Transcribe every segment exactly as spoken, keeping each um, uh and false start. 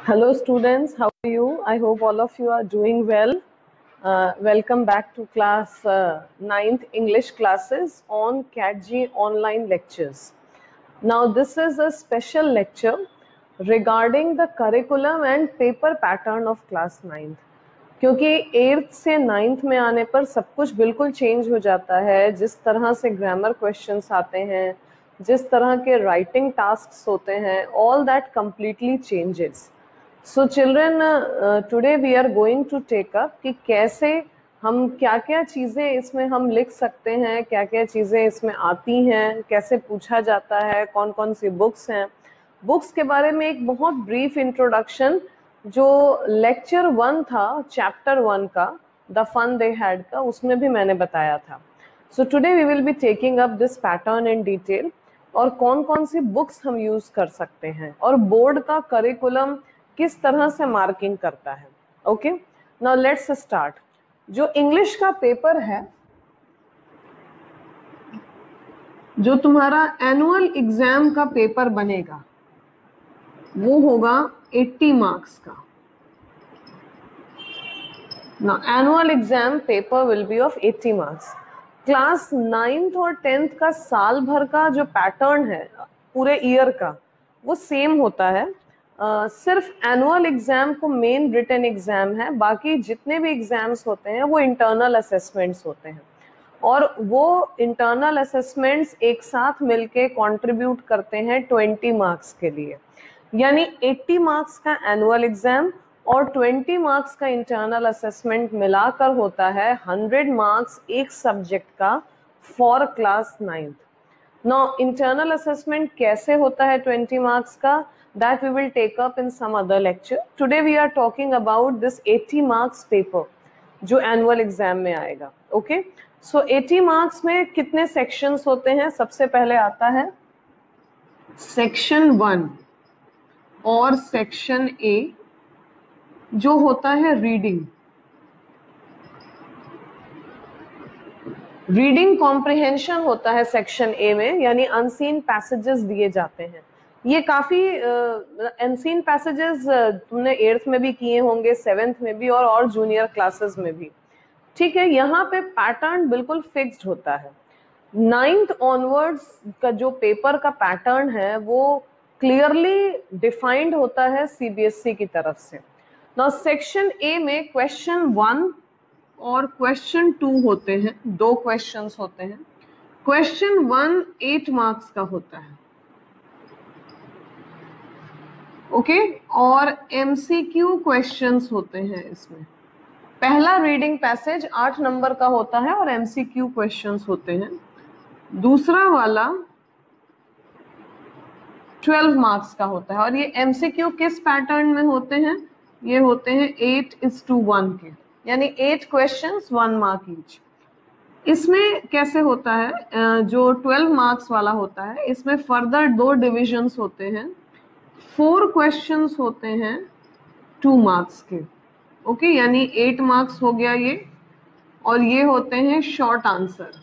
Hello students, how are you? I hope all of you are doing well. Uh, welcome back to class uh, ninth English classes on C A T G online lectures. Now this is a special lecture regarding the curriculum and paper pattern of class ninth. क्योंकि eighth से ninth में आने पर सब कुछ बिल्कुल change हो जाता है. जिस तरह से ग्रामर क्वेश्चंस आते हैं, जिस तरह के राइटिंग टास्क्स होते हैं, all that completely changes. So children, uh, today we are going to take up कि कैसे हम क्या क्या चीज़ें इसमें हम लिख सकते हैं, क्या क्या चीज़ें इसमें आती हैं, कैसे पूछा जाता है, कौन कौन सी बुक्स हैं. बुक्स के बारे में एक बहुत ब्रीफ इंट्रोडक्शन जो लेक्चर वन था चैप्टर वन का, द फन दे हैड का, उसमें भी मैंने बताया था. So today we will be taking up this pattern in detail और कौन कौन सी बुक्स हम यूज कर सकते हैं और बोर्ड का करिकुलम किस तरह से मार्किंग करता है. Okay, now let's start. जो इंग्लिश का पेपर है, जो तुम्हारा एनुअल एग्जाम का पेपर बनेगा, वो होगा अस्सी मार्क्स का. Now annual exam paper will be of अस्सी मार्क्स. क्लास नाइन्थ और टेंथ का साल भर का जो पैटर्न है पूरे ईयर का, वो सेम होता है. Uh, सिर्फ एनुअल एग्जाम को मेन रिटन एग्जाम है, बाकी जितने भी एग्जाम्स होते हैं वो इंटरनल असेसमेंट्स होते हैं और वो इंटरनल असेसमेंट्स एक साथ मिलके कंट्रीब्यूट करते हैं ट्वेंटी मार्क्स के लिए. यानी अस्सी मार्क्स का एनुअल एग्जाम और ट्वेंटी मार्क्स का इंटरनल असेसमेंट मिलाकर होता है हंड्रेड मार्क्स एक सब्जेक्ट का for class ninth. Now internal assessment कैसे होता है ट्वेंटी मार्क्स का, that we will take up in some other lecture. Today we are talking about this अस्सी marks paper जो annual exam में आएगा. Okay, so अस्सी marks में कितने sections होते हैं? सबसे पहले आता है section वन और section A जो होता है reading. रीडिंग कॉम्प्रिहेंशन होता है सेक्शन ए में, यानी अनसीन पैसेजेस दिए जाते हैं. ये काफी अनसीन पैसेजेस तुमने एट्थ में भी किए होंगे, सेवेंथ में भी और और जूनियर क्लासेस में भी. ठीक है, यहाँ पे पैटर्न बिल्कुल फिक्स्ड होता है. नाइन्थ ऑनवर्ड्स का जो पेपर का पैटर्न है वो क्लियरली डिफाइंड होता है सीबीएसई की तरफ से. नाउ सेक्शन ए में क्वेश्चन वन और क्वेश्चन टू होते हैं, दो क्वेश्चंस होते हैं. क्वेश्चन वन एट मार्क्स का होता है. Okay okay? और एमसीक्यू क्वेश्चंस होते हैं इसमें. पहला रीडिंग पैसेज आठ नंबर का होता है और एमसीक्यू क्वेश्चंस होते हैं. दूसरा वाला ट्वेल्व मार्क्स का होता है और ये एमसीक्यू किस पैटर्न में होते हैं? ये होते हैं एट इज टू वन के, यानी eight questions one mark each. इसमें कैसे होता है, जो ट्वेल्व मार्क्स वाला होता है इसमें फर्दर दो डिविजन्स होते हैं. फोर क्वेश्चंस होते हैं टू मार्क्स के. ओके, यानी एट मार्क्स हो गया ये, और ये होते हैं शॉर्ट आंसर.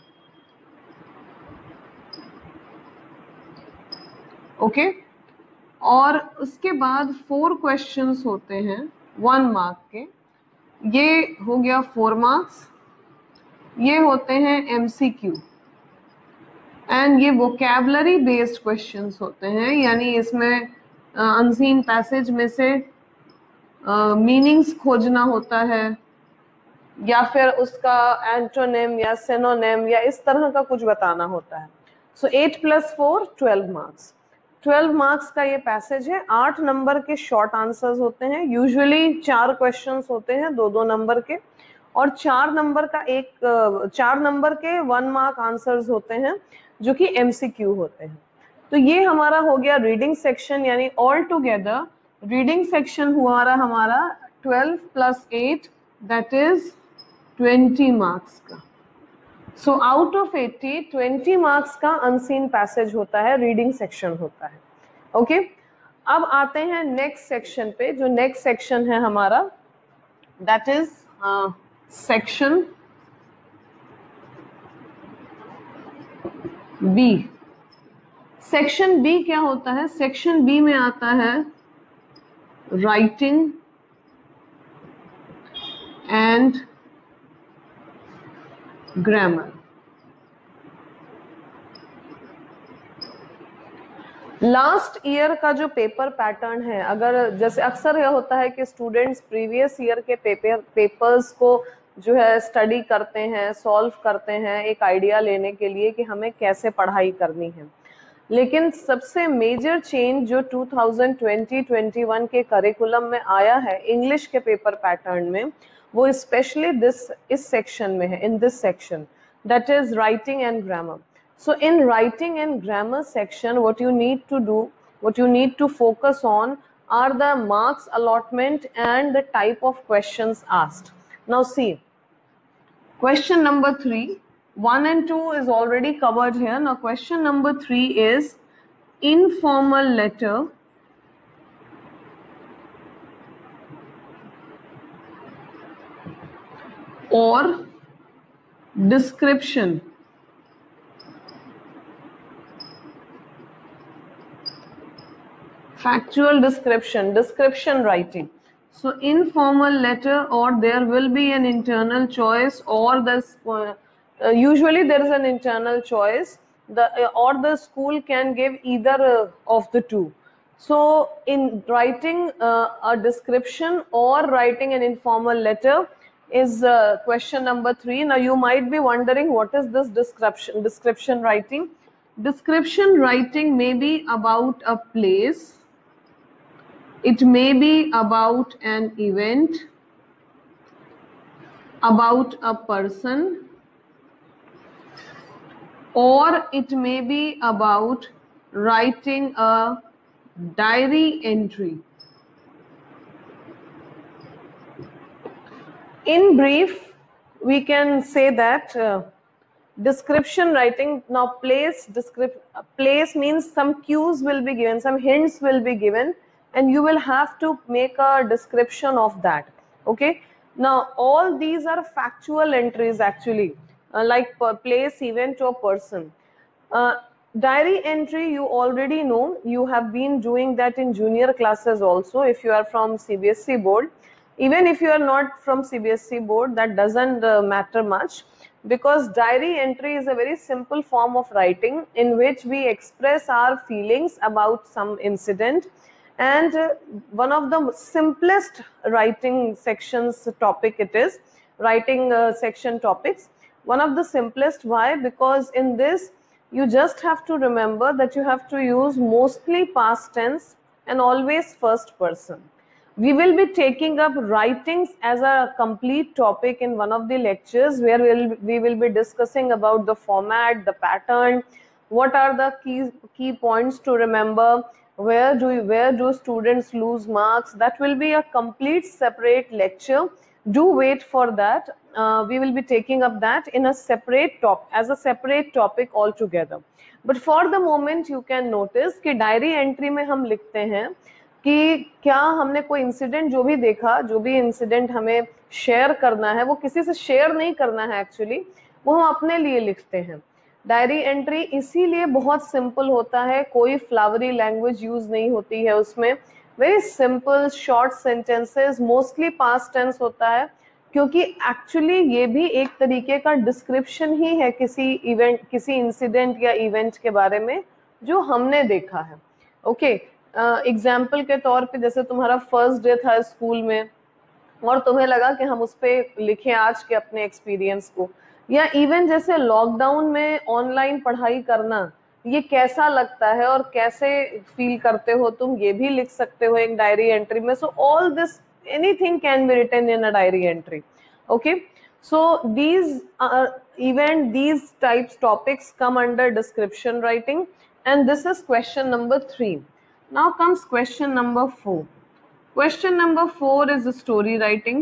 ओके, और उसके बाद फोर क्वेश्चंस होते हैं वन मार्क के. ये हो गया फोर मार्क्स. ये होते हैं एमसीक्यू एंड ये वोकैबुलरी बेस्ड क्वेश्चंस होते हैं, यानी इसमें अनसीन uh, पैसेज में से मीनिंग्स uh, खोजना होता है या फिर उसका एंटोनिम या सिनोनिम या इस तरह का कुछ बताना होता है. So eight plus four twelve marks. Twelve marks का ये पैसेज है. आठ नंबर के शॉर्ट आंसर्स होते हैं. यूजुअली चार क्वेश्चंस होते हैं दो दो नंबर के, और चार नंबर का एक चार नंबर के वन मार्क आंसर्स होते हैं जो कि एमसीक्यू होते हैं. तो ये हमारा हो गया रीडिंग सेक्शन, यानी ऑल टुगेदर रीडिंग सेक्शन हुआ रहा हमारा twelve plus eight, that is twenty marks का. So out of eighty twenty marks का अनसीन पैसेज होता है, रीडिंग सेक्शन होता है. Okay okay? अब आते हैं नेक्स्ट सेक्शन पे. जो नेक्स्ट सेक्शन है हमारा, that is section B. Section B क्या होता है? सेक्शन बी में आता है writing and grammar. Last year का जो पेपर पैटर्न है, अगर जैसे अक्सर यह होता है कि स्टूडेंट्स प्रीवियस ईयर के पेपर पेपर्स को जो है स्टडी करते हैं, सॉल्व करते हैं एक आइडिया लेने के लिए कि हमें कैसे पढ़ाई करनी है, लेकिन सबसे मेजर चेंज जो two thousand twenty twenty one के करिकुलम में आया है इंग्लिश के पेपर पैटर्न में, वो स्पेशली दिस इस सेक्शन में है, in this section, that is writing and grammar. So in writing and grammar section, what you need to do, what you need to focus on are the marks allotment and the type of questions asked. Now see, question number three, one and two is already covered here. Now question number three is informal letter or description. Factual description, description writing. So informal letter, or there will be an internal choice, or this uh, uh, usually there is an internal choice, the uh, or the school can give either uh, of the two. So in writing uh, a description or writing an informal letter is uh, question number three. Now you might be wondering, what is this description description writing? Description writing may be about a place, it may be about an event, about a person, or it may be about writing a diary entry. In brief, we can say that uh, description writing, now place descript place means some cues will be given, some hints will be given, and you will have to make a description of that. Okay, now all these are factual entries actually, uh, like per place, event or person. uh, diary entry, you already know, you have been doing that in junior classes also if you are from C B S E board. Even if you are not from C B S E board, that doesn't uh, matter much, because diary entry is a very simple form of writing in which we express our feelings about some incident. And uh, one of the simplest writing sections topic it is, writing uh, section topics, one of the simplest. Why? Because in this you just have to remember that you have to use mostly past tense and always first person. We will be taking up writings as a complete topic in one of the lectures, where we'll, we will be discussing about the format, the pattern, what are the key, key points to remember, where do you, where do students lose marks. That will be a complete separate lecture. Do wait for that. Uh, we will be taking up that in a separate top as a separate topic altogether. But for the moment you can notice कि diary entry में हम लिखते हैं कि क्या हमने कोई incident जो भी देखा, जो भी इंसिडेंट हमें शेयर करना है, वो किसी से शेयर नहीं करना है एक्चुअली, वो हम अपने लिए लिखते हैं. डायरी एंट्री इसीलिए बहुत सिंपल होता है, कोई फ्लावरी लैंग्वेज यूज नहीं होती है उसमें, very simple short sentences, mostly past tense होता है, क्योंकि एक्चुअली ये भी एक तरीके का डिस्क्रिप्शन ही है किसी इवेंट, किसी इंसिडेंट या इवेंट के बारे में जो हमने देखा है. ओके, एग्जाम्पल के तौर पे जैसे तुम्हारा फर्स्ट डे था स्कूल में और तुम्हें लगा कि हम उस पर लिखें आज के अपने एक्सपीरियंस को, या इवन जैसे लॉकडाउन में ऑनलाइन पढ़ाई करना ये कैसा लगता है और कैसे फील करते हो तुम, ये भी लिख सकते हो एक डायरी एंट्री में. So all this, anything can be written in a diary entry. Okay, so these are even these types topics come under description writing, and this is question number three. Now comes question number four. Question number four is the story writing.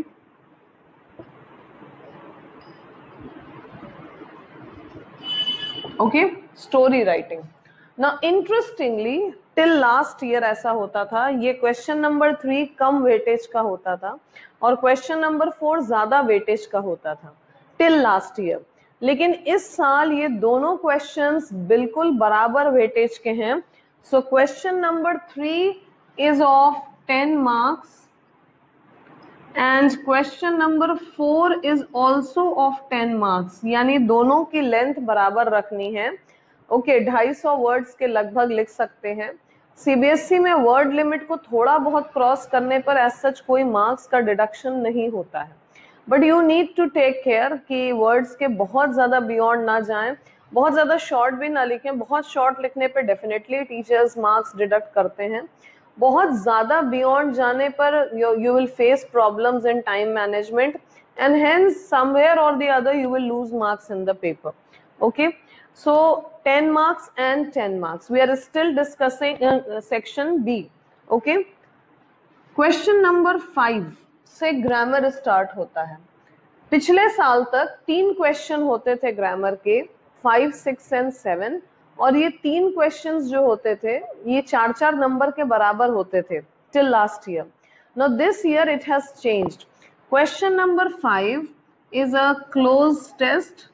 Okay, story writing. Now interestingly, till last year ऐसा होता था, ये question number three कम weightage का होता था और question number four ज्यादा वेटेज का होता था टिल लास्ट ईयर. लेकिन इस साल ये दोनों क्वेश्चंस बिल्कुल बराबर वेटेज के हैं. So question number three is of ten marks and question number four is also of ten marks, यानी दोनों की लेंथ बराबर रखनी है। ओके, ढाई सौ वर्ड्स के लगभग लिख सकते हैं। सीबीएसई में वर्ड लिमिट को थोड़ा बहुत क्रॉस करने पर एज सच कोई मार्क्स का डिडक्शन नहीं होता है, but you need to take care कि वर्ड्स के बहुत ज्यादा बियॉन्ड ना जाएं, बहुत ज्यादा शॉर्ट भी ना लिखें। बहुत शॉर्ट लिखने पे डेफिनेटली टीचर्स मार्क्स डिडक्ट करते हैं, बहुत ज्यादा बियॉन्ड जाने पर you will face problems in time management and hence somewhere or the other you will lose marks in the paper. Okay, so ten marks and ten marks. We are still discussing uh, section B. Okay. Question number five से grammar start होता है। पिछले साल तक तीन question होते थे grammar के, फाइव सिक्स एंड सेवन, और ये तीन क्वेश्चंस जो होते थे ये चार चार नंबर के बराबर होते थे till last year. Now this year it has changed. Question number five is a cloze test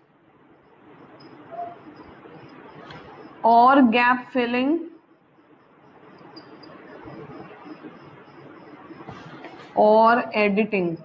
और गैप फिलिंग और एडिटिंग।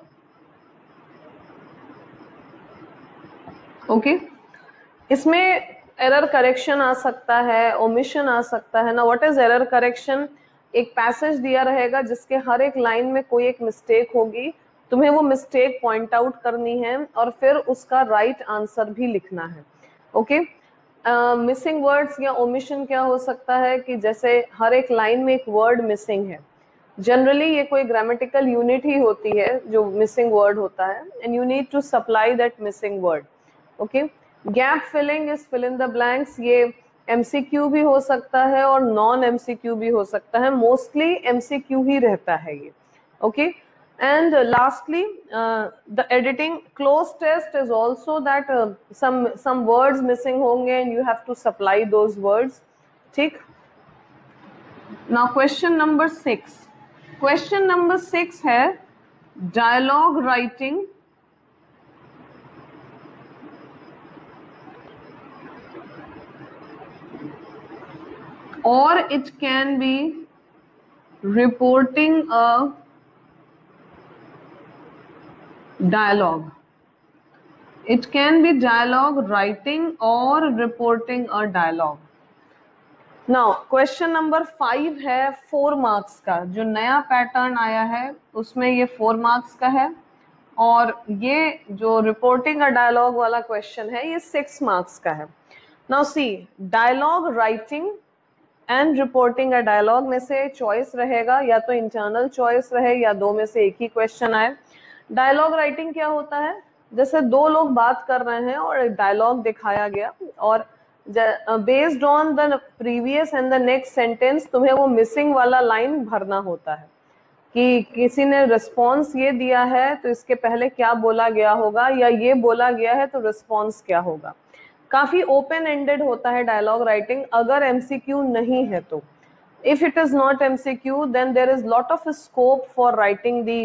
Okay okay? इसमें एरर करेक्शन आ सकता है, ओमिशन आ सकता है ना। What is error correction? एक पैसेज दिया रहेगा जिसके हर एक लाइन में कोई एक मिस्टेक होगी, तुम्हें वो मिस्टेक पॉइंट आउट करनी है और फिर उसका राइट right आंसर भी लिखना है। ओके, मिसिंग वर्ड्स या ओमिशन क्या हो सकता है कि जैसे हर एक लाइन में एक वर्ड मिसिंग है, जनरली ये कोई ग्रामेटिकल यूनिट ही होती है जो मिसिंग वर्ड होता है, and you need to supply that missing word. Okay, gap filling is fill in the blanks. ये एमसीक्यू भी हो सकता है और नॉन एमसीक्यू भी हो सकता है, मोस्टली एमसीक्यू ही रहता है ये। Okay, and uh, lastly uh, the editing close test is also that uh, some some words missing honge and you have to supply those words. ठीक, now question number six. question number six है dialogue writing or it can be reporting a dialogue. It can be dialogue writing or reporting a dialogue. Now question number five है four marks का। जो नया pattern आया है उसमें ये four marks का है, और ये जो रिपोर्टिंग अ डायलॉग वाला क्वेश्चन है ये सिक्स मार्क्स का है। Now see, dialogue writing and reporting a dialogue में से चॉइस रहेगा, या तो इंटरनल चॉइस रहे या दो में से एक ही क्वेश्चन आए। डायलॉग राइटिंग क्या होता है? जैसे दो लोग बात कर रहे हैं और डायलॉग दिखाया गया, और based on the previous and the next sentence तुम्हें वो मिसिंग वाला लाइन भरना होता है कि किसी ने रिस्पॉन्स ये दिया है तो इसके पहले क्या बोला गया होगा, या ये बोला गया है तो रिस्पॉन्स क्या होगा। काफी ओपन एंडेड होता है डायलॉग राइटिंग, अगर एमसीक्यू नहीं है तो। If it is not MCQ then there is lot of scope for writing the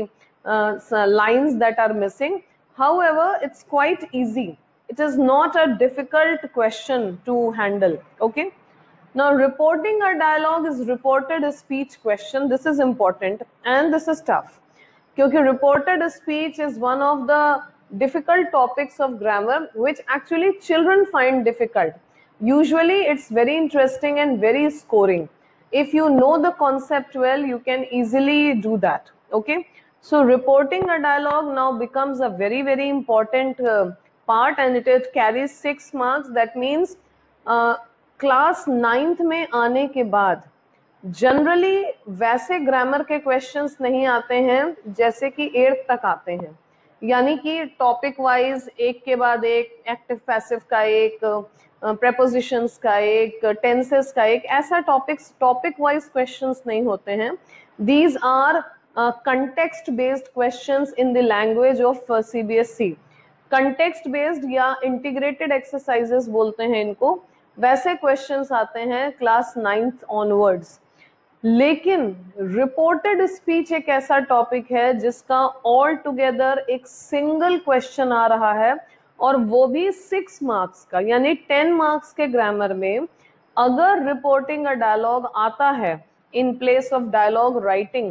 lines that are missing. However, it's quite easy. It is not a difficult question to handle. Okay, now reporting a dialogue is reported speech question. This is important and this is tough because reported speech is one of the difficult topics of grammar which actually children find difficult. Usually it's very interesting and very scoring. If you know the concept well, you can easily do that. Okay, so reporting a dialogue now becomes a very very important uh, part, and it, it carries six marks. That means uh, class ninth में आने के बाद generally वैसे grammar के questions नहीं आते हैं जैसे कि एट्थ तक आते हैं, यानी कि टॉपिक वाइज एक के बाद एक, एक्टिव पैसिव का एक, प्रेपोजिशंस का एक, टेंसेस का एक, ऐसा टॉपिक्स टॉपिक वाइज क्वेश्चंस नहीं होते हैं। These are context based questions in the language of CBSE. Context based या इंटीग्रेटेड एक्सरसाइजेस बोलते हैं इनको, वैसे क्वेश्चंस आते हैं क्लास नाइन्थ ऑनवर्ड्स। लेकिन रिपोर्टेड स्पीच एक ऐसा टॉपिक है जिसका ऑल टुगेदर एक सिंगल क्वेश्चन आ रहा है, और वो भी सिक्स मार्क्स का, यानी टेन मार्क्स के ग्रामर में अगर रिपोर्टिंग अ डायलॉग आता है in place of dialogue writing,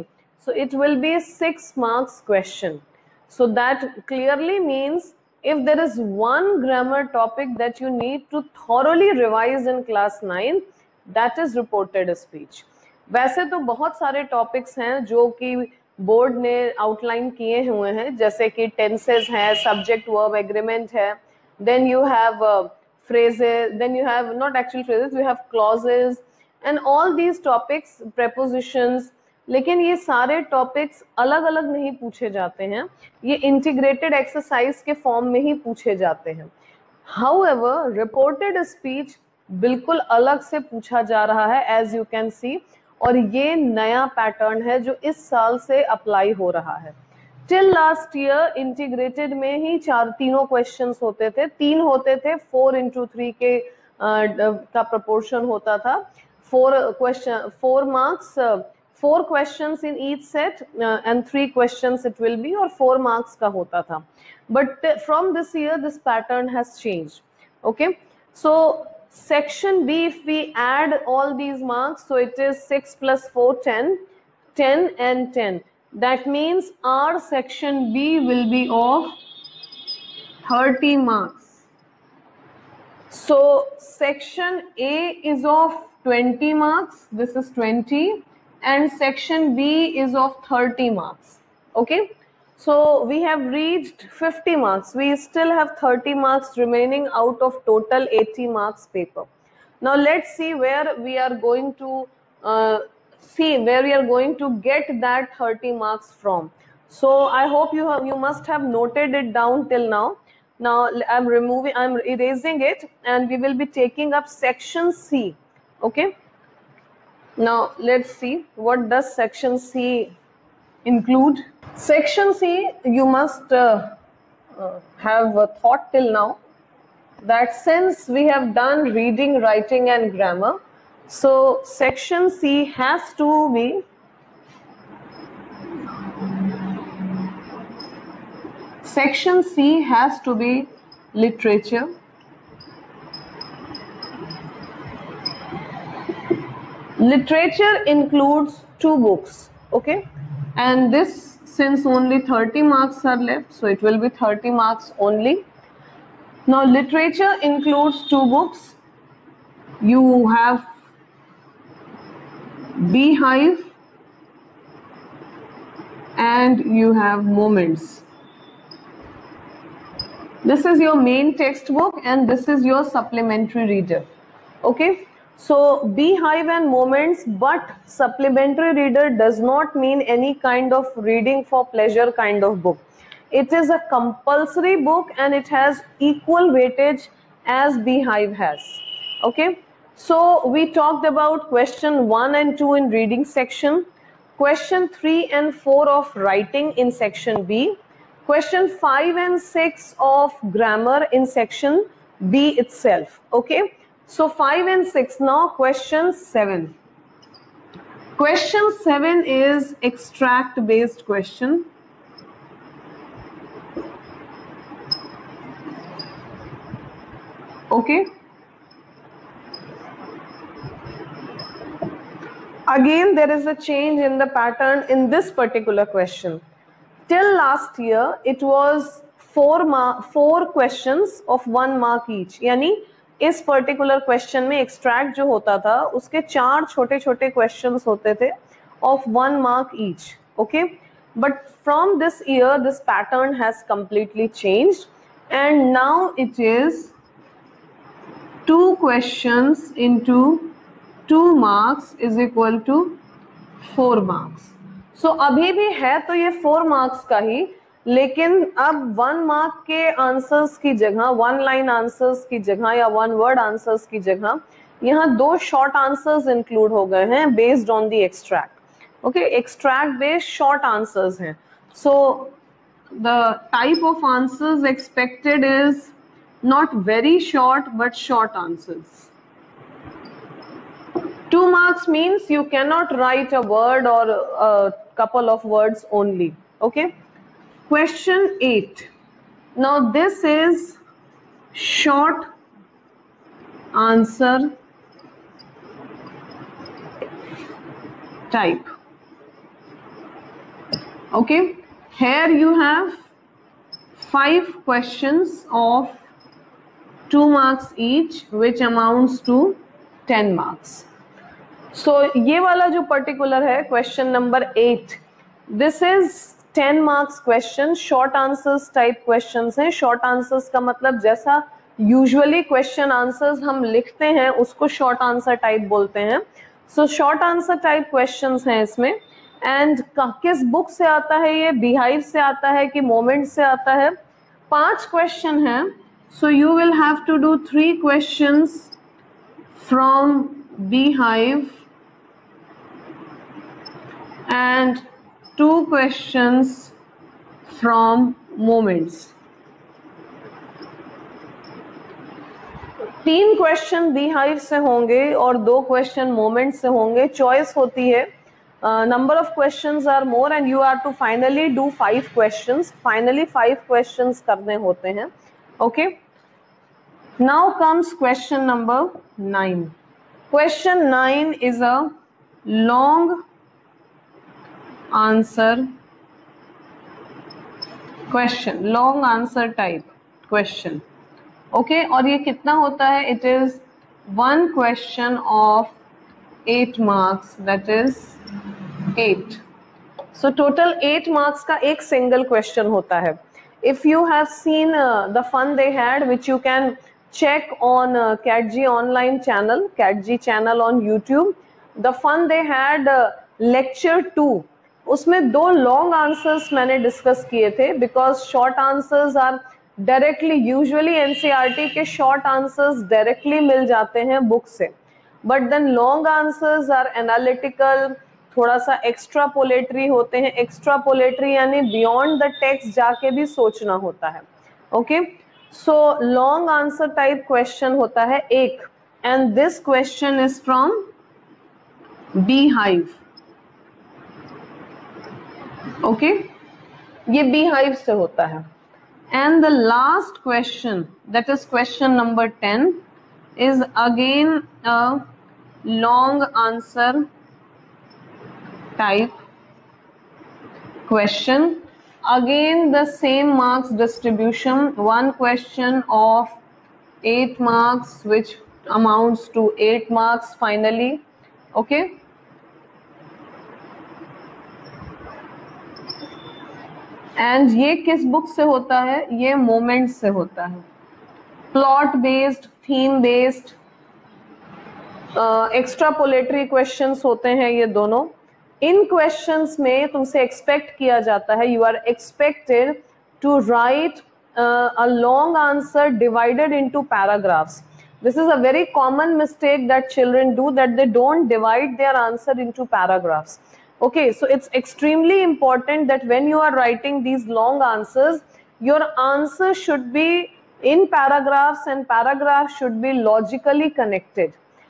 So it will be six marks question. So that clearly means if there is one grammar topic that you need to thoroughly revise in class nine, that is reported speech. वैसे तो बहुत सारे topics हैं जो कि board ने outline किए हुए हैं, जैसे कि टेंसेस है, सब्जेक्ट वर्ब एग्रीमेंट है, then you have uh, phrases, then you have not actual phrases, you have clauses and all these topics, prepositions. लेकिन ये सारे टॉपिक्स अलग अलग नहीं पूछे जाते हैं, ये इंटीग्रेटेड एक्सरसाइज के फॉर्म में ही पूछे जाते हैं. हाउएवर रिपोर्टेड स्पीच बिल्कुल अलग से पूछा जा रहा है, एज यू कैन सी, और ये नया पैटर्न है जो इस साल से अप्लाई हो रहा है. टिल लास्ट ईयर इंटीग्रेटेड में ही चार तीनों क्वेश्चंस होते थे, तीन होते थे, फोर इंटू थ्री के uh, का प्रपोर्शन होता था, four question four marks, four questions in each set and three questions it will be, और फोर मार्क्स का होता था. But from this year this pattern has changed. Okay, so section B, if we add all these marks, so it is six plus four, ten, ten and ten. That means our section B will be of thirty marks. So section A is of twenty marks, this is twenty, and section B is of thirty marks. Okay, so we have reached fifty marks. We still have thirty marks remaining out of total eighty marks paper. Now let's see where we are going to uh, see where we are going to get that thirty marks from. So I hope you have you must have noted it down till now. Now I'm removing, I'm erasing it, and we will be taking up section C. Okay, now let's see what does section C include. Section C, you must uh, uh, have uh, thought till now that since we have done reading, writing and grammar, so section C has to be section C has to be literature, literature includes two books. Okay, and this, since only thirty marks are left, so it will be thirty marks only. Now literature includes two books. You have Beehive and you have Moments. This is your main textbook and this is your supplementary reader. Okay, so Beehive and Moments, but supplementary reader does not mean any kind of reading for pleasure kind of book. It is a compulsory book and it has equal weightage as Beehive has. Okay, so we talked about question one and two in reading section, question three and four of writing in section B, question five and six of grammar in section B itself. Okay, so five and six. Now question seven. Question seven is extract based question. Okay, again there is a change in the pattern in this particular question. Till last year it was four mark four questions of one mark each. यानी इस particular question में extract जो होता था उसके चार छोटे छोटे क्वेश्चंस होते थे of one mark each. Okay, but from this year this pattern has completely changed and now it is two questions into two marks is equal to four marks. So अभी भी है तो ये फोर मार्क्स का ही, लेकिन अब one mark के answers की जगह, वन लाइन आंसर्स की जगह या वन वर्ड आंसर्स की जगह यहाँ दो शॉर्ट आंसर्स इंक्लूड हो गए हैं based on the extract. Okay, extract based short answers हैं. So the type of answers expected is not very short but short answers. Two marks means you cannot write a word or a couple of words only. Okay, question eight. Now this is short answer type. Okay, here you have five questions of two marks each, which amounts to ten marks. So ये वाला जो particular है question number eight, this is ten marks question, short answers type questions हैं. Short answers का मतलब जैसा usually question answers हम लिखते हैं उसको short answer type बोलते हैं. So short answer type questions हैं इसमें. And किस book से आता है ये? Beehive से आता है कि Moment से आता है? पांच question हैं. So you will have to do three questions from Beehive and two questions from Moments. तीन क्वेश्चन Beehive से होंगे और दो क्वेश्चन Moments से होंगे. चॉइस होती है. Number of questions are more and you are to finally do five questions. Finally five questions करने होते हैं. Okay, now comes question number nine. Question nine is a long answer question, long answer type question. Okay, और ये कितना होता है? It is one question of eight marks, that is eight. So total eight marks का एक single question होता है. If you have seen the fun they had, which you can check on uh, CATG online channel, CATG channel on YouTube, the fun they had uh, lecture two, उसमें दो long answers मैंने discuss किए थे, because short answers are directly, usually N C E R T के short answers directly मिल जाते हैं book से, but then long answers are analytical, थोड़ा सा extrapolatory होते हैं. extrapolatory यानी beyond the text जाके भी सोचना होता है. okay, so long answer type question होता है एक, and this question is from Beehive. okay, ये Beehive से होता है. and the last question, that is question number ten, is again a long answer type question. Again the same marks distribution, one question of eight marks which amounts to eight marks finally. okay, and ये किस book से होता है? ये Moments से होता है. plot based, theme based, extrapolatory questions होते हैं ये दोनों. इन क्वेश्चंस में तुमसे एक्सपेक्ट किया जाता है, you are expected to write a long answer divided into paragraphs. This is a very common mistake that children do, that they don't divide their answer into paragraphs. okay, so it's extremely important that when you are writing these long answers, your answer should be in paragraphs and paragraphs should be logically connected.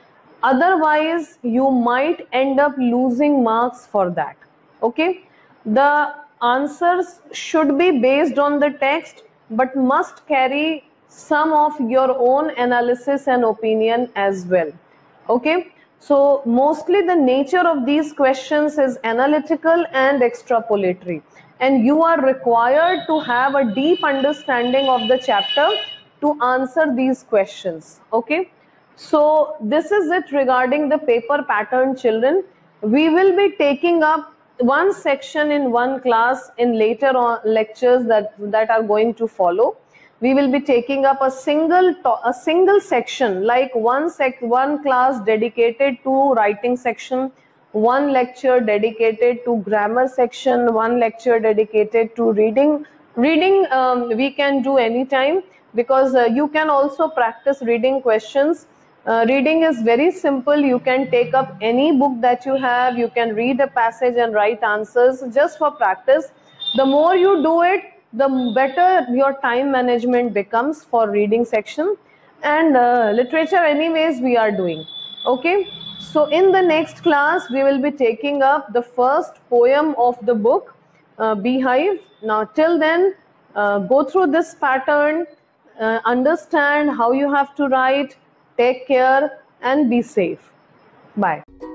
Otherwise you might end up losing marks for that. okay, the answers should be based on the text but must carry some of your own analysis and opinion as well. okay, so mostly the nature of these questions is analytical and extrapolatory, and you are required to have a deep understanding of the chapter to answer these questions. okay, so this is it regarding the paper pattern, children. We will be taking up one section in one class in later on lectures that that are going to follow. We will be taking up a single a single section, like one sec one class dedicated to writing section, one lecture dedicated to grammar section, one lecture dedicated to reading. Reading um, we can do anytime, because uh, you can also practice reading questions. Uh, reading is very simple. You can take up any book that you have, you can read a passage and write answers just for practice. The more you do it, the better your time management becomes for reading section. And uh, literature anyways we are doing. okay, so in the next class we will be taking up the first poem of the book, uh, Beehive. Now till then, uh, go through this pattern, uh, understand how you have to write. Take care and be safe. Bye.